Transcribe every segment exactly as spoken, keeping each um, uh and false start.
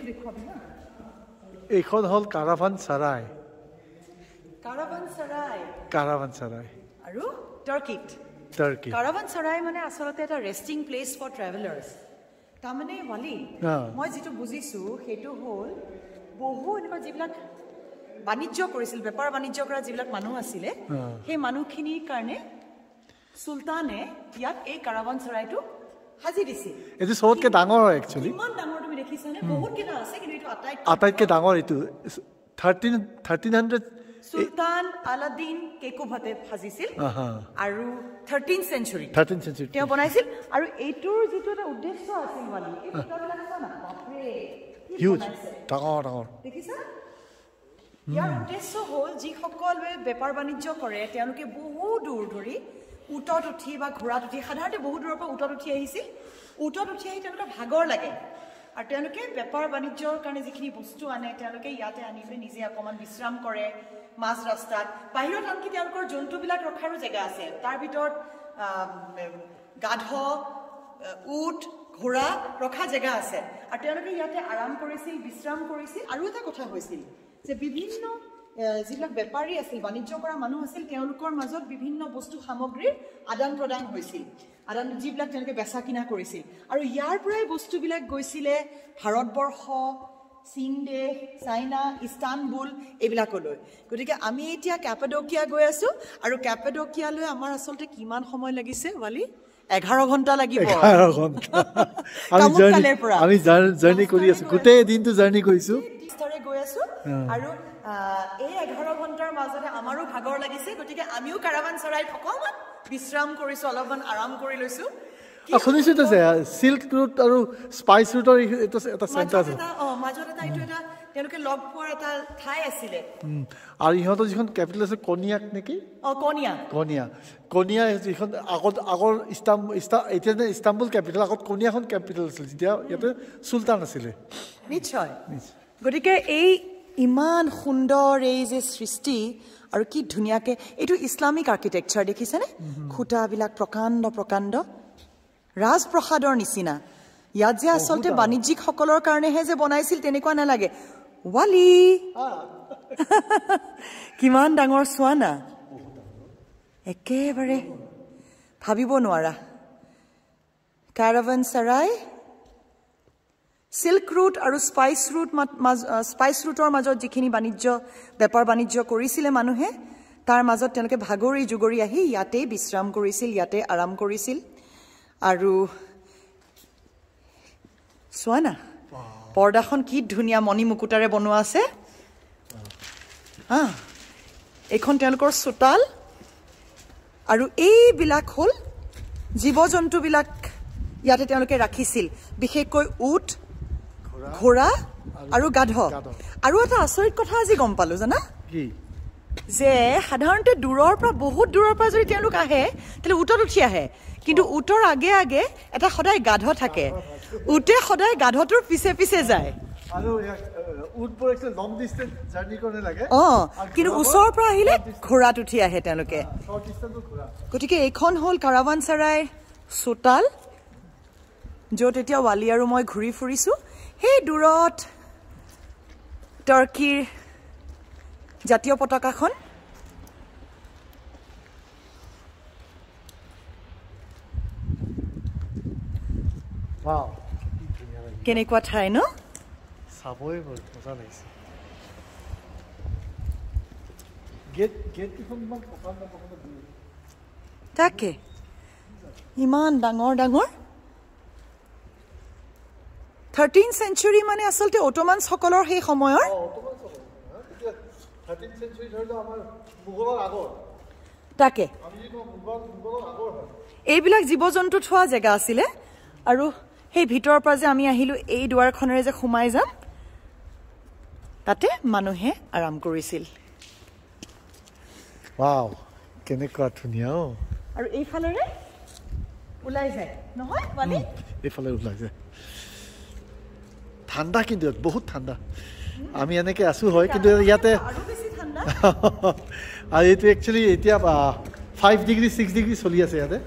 দেখুৱাবি না এইখন হল Caravan Saray Caravan Saray Caravan Saray আৰু Turkey Turkey Caravan Saray মানে আসলতে এটা ৰেষ্টিং প্লেস ফৰ ট্ৰেভেলাৰ্ছ তাৰমানে ওয়ালি মই যেটো বুজিছো হেতু হল বহু এনেকুৱা যিবিলাক বাণিজ্য কৰিছিল বেপাৰ বাণিজ্য কৰা যিবিলাক মানুহ আছিল সেই মানুহখিনিৰ কাৰণে সুলতানে ইয়াত এই Caravan Sarayটো হাজি দিছিল এটো সবতকে ডাঙৰ একচুয়ালি কিমান ডাঙৰ তুমি দেখিছানে বহুত কিটা আছে কিন্তু এটো আটাইতকৈ আটাইতকৈ ডাঙৰ এটো thirteen hundred সুলতান আলাদিন কেকুভাতে হাজিছিল আৰু thirteenth century thirteenth century তেওঁ বনাইছিল আৰু এইটোৰ যেটো এটা উদ্দেশ্য আছিল মানে এই ভিতৰটো লাগছ না বাপৰে হিউজ ডাঙৰ ডাঙৰ দেখিছা ইয়াৰ উদ্দেশ্য হল যি সকলে বেপাৰ বাণিজ্য কৰে তেওঁলোকে বহু দূৰ ধৰি উটত উঠি বা ঘোঁৰাত উঠি সাধাৰণতে বহু দূৰৰ পৰা উটত উঠি আহিছিল উটত উঠি আহি তেওঁলোকৰ ভাগৰ লাগে আৰু তেওঁলোকে বেপাৰ বাণিজ্যৰ কাৰণে যিখিনি বস্তু আনে তেওঁলোকে ইয়াতে আনি পেলাই নিজে অকমান বিশ্ৰাম কৰে মাছ ৰাস্তাত বাহিৰত আনকি তেওঁলোকৰ জন্তুবিলাক ৰখাৰো জেগা আছে তাৰ ভিতৰত গাধ উট ঘোঁৰা ৰখা জেগা আছে আৰু তেওঁলোকে ইয়াতে আৰাম কৰিছিল বিশ্ৰাম কৰিছিল আৰু এটা কথা হৈছিল যে বিভিন্ন যিবিলাক বেপাৰী আছিল বাণিজ্য কৰা মানুহ আছিল তেওঁলোকৰ মাজত বিভিন্ন বস্তু সামগ্ৰীৰ আদান প্ৰদান হৈছিল আদান যিবিলাক তেওঁলোকে বেচা কিনা কৰিছিল আৰু ইয়াৰ পৰাই বস্তুবিলাক গৈছিলে ভাৰতবৰ্ষ চীন দেশ চাইনা ইস্তানবুল এইবিলাকলৈ গতিকে আমি এতিয়া ক্যাপাডোকিয়া গৈ আছো আৰু ক্যাপাডোকিয়ালৈ আমাৰ আসলতে কিমান সময় লাগিছে ওয়ালি এঘাৰ ঘণ্টা লাগিব এঘাৰ ঘণ্টা আমি জাৰ্নি আমি জাৰ্নি কৰি আছো গোটেই দিনটো জাৰ্নি কৰিছো স্তৰে গৈ আছো আৰু এই এঘাৰ ঘণ্টাৰ মাজতে আমাৰো ভাগৰ লাগিছে গতিকে আমিও Caravan Sarayত অকমান বিশ্ৰাম কৰিছো অলপমান আৰাম কৰি লৈছো শুনিছো তো সিল্ক ৰুট আৰু স্পাইচ ৰুটৰ এটা এটা চেণ্টাৰ আছে অ মাজত এটা এইটো এটা তেওঁলোকে লগ পোৱাৰ এটা ঠাই আছিলে আৰু ইহঁতৰ যিখন কেপিটেল আছে কনিয়াক নেকি অ কনিয়া কনিয়া কনিয়া যিখন আগত আগৰ ইস্তাম্বুল এতিয়া ইস্তাম্বুল কেপিটেল আগত কনিয়াখন কেপিটেল আছিল যেতিয়া ইয়াতে সুলতান আছিলে নিশ্চয় গতিকে এই ইমান সুন্দৰ এই যে সৃষ্টি আৰু কি ধুনিয়াকে এইটো ইছলামিক আৰ্কিটেকচাৰ দেখিছেনে খুঁটাবিলাক প্ৰকাণ্ড প্ৰকাণ্ড ৰাজপ্ৰসাদৰ নিচিনা ইয়াত যে আসলতে বাণিজ্যিক সকলৰ কাৰণেহে যে বনাইছিল তেনেকুৱা নালাগে ওয়ালি কিমান ডাঙৰ চোৱানা একেবাৰে ভাবিব নোৱাৰা Caravan Saray সিল্ক ৰুট আৰু স্পাইচ ৰুট স্পাইচ ৰুটৰ মাজত যিখিনি বাণিজ্য বেপাৰ বাণিজ্য কৰিছিলে মানুহে তাৰ মাজত তেওঁলোকে ভাগৰি জুগৰি আহি ইয়াতে বিশ্ৰাম কৰিছিল ইয়াতে আৰাম কৰিছিল আৰু সোৱানা পৰ্দাখন কি ধুনিয়া মণি মুকুটাৰে বনোৱা আছে হা এখন তেওঁলোকৰ চোতাল আৰু এই বিলাক হল জীৱ-জন্তু বিলাক ইয়াতে তেওঁলোকে ৰাখিছিল বিশেষকৈ উট ঘোঁৰা আৰু গাধ আৰু এটা আচৰিত কথা আজি গম পালো জানা কি যে সাধাৰণতে দূৰৰ পৰা বহুত দূৰৰ পৰা যদি তেওঁলোক আহে তেলে উটত উঠি আহে কিন্তু উটৰ আগে আগে এটা সদায় গাধ থাকে উটে সদায় গাধটোৰ পিছে পিছে যায় আৰু উট পৰ একটা লং ডিসটেন্স জাৰ্নি কৰে লাগে অ কিন্তু ওচৰৰ পৰা আহিলে ঘোঁৰাত উঠি আহে তেওঁলোকে শৰ্ট ডিসটেন্সৰ ঘোঁৰা গতিকে এইখন হল Caravan Saray চোতাল য'ত এতিয়া ওয়ালি আৰু মই ঘূৰি ফুৰিছো সেই দূৰত টাৰ্কিৰ জাতীয় পতাকাখন ওয়াও কেনেকুৱা ঠাই ন চাবই মজা লাগিছে গেট গেট কিখন মান পকান্দ পকান্দ তাকে ইমান ডাঙৰ ডাঙৰ thirteenth century মানে আসলতে অটোমান সকলৰ সেই সময়ৰ অটোমান সকল thirteenth century ধৰিলো আমাৰ মুগলৰ আগৰ তাকে আমি যে মুগল মুগলৰ আগৰ হয় এইবিলাক জীৱ-জন্তু থোৱা জেগা আছিল আৰু সেই ভিতৰৰ পৰা যে আমি আহিলো এই দুৱাৰখনেৰে যে সোমাই যাম তাতে মানুহে আৰাম কৰিছিল ওয়াও কেনেকুৱা ধুনিয়া আৰু এই ফালৰে ওলাই যায় নহয় মানে এই ফালে ওলাই যায় ঠাণ্ডা কিন্তু বহুত ঠাণ্ডা আমি এনেকে আছো হয় কিন্তু ইয়াতে আৰু বেছি ঠাণ্ডা আৰু এইটো একচুয়ালি এতিয়া five ডিগ্ৰী six ডিগ্ৰী চলি আছে ইয়াতে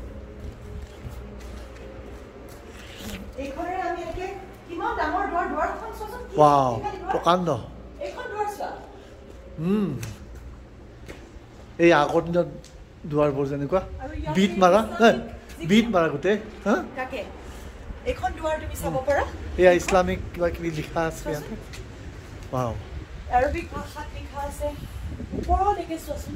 এইখৰে আমি একে কিমান ডাঙৰ দুৱাৰ দুৱাৰখন চোন Wow, প্ৰকাণ্ড। এইখন দুৱাৰ চোৱা। হুম। এই আগৰ দিনত দুৱাৰবোৰ যেনেকুৱা বিট মাৰা বিট মাৰা গোটেই হা কাকে এইখন দুৱাৰ তুমি চাব পাৰা এয়া ইছলামিক কিবা কিবি লিখা আছে ইয়াতে ৱাও আৰবিক ভাষাত লিখা আছে ওপৰলৈকে চোৱাচোন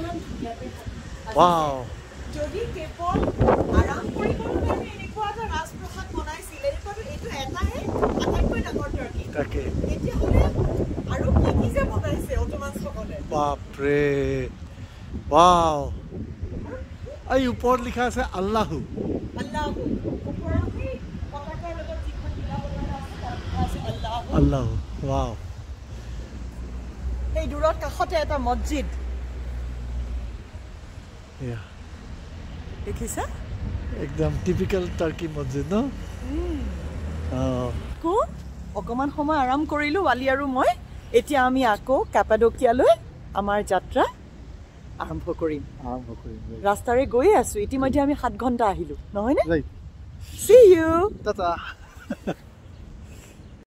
ৱাও যদি কেৱল আৰাম কৰিবলৈ কাৰণে এনেকুৱা এটা ৰাজপ্ৰসাদ বনাইছিলে এইটো এইটো এটাহে আটাইতকৈ ডাঙৰ টাৰ্কি তাকে তেতিয়াহ'লে আৰু কি কি যে বনাইছে অটোমানসকলে বাপৰে ৱাও এই ওপৰত লিখা আছে আল্লাহু আল্লাহু ওপৰত কি পতাকাৰ লগত যিখন কিতাপ বনোৱা আছে তাত আছে আল্লাহু আল্লাহু ৱাও এই দূৰত কাষতে এটা মছজিদ ইয়া দেখিছা একদম টিপিক্যাল টাৰ্কি মছজিদ ন কো অকমান সময় আৰাম কৰিলো ৱালি আৰু মই এতিয়া আমি আকৌ কাপাডোকিয়ালৈ আমাৰ যাত্ৰা আৰম্ভ কৰিম আৰম্ভ কৰিম ৰাস্তাৰে গৈ আছো ইতিমধ্যে আমি সাত ঘণ্টা আহিলো নহয় নে ৰাইট see you টাটা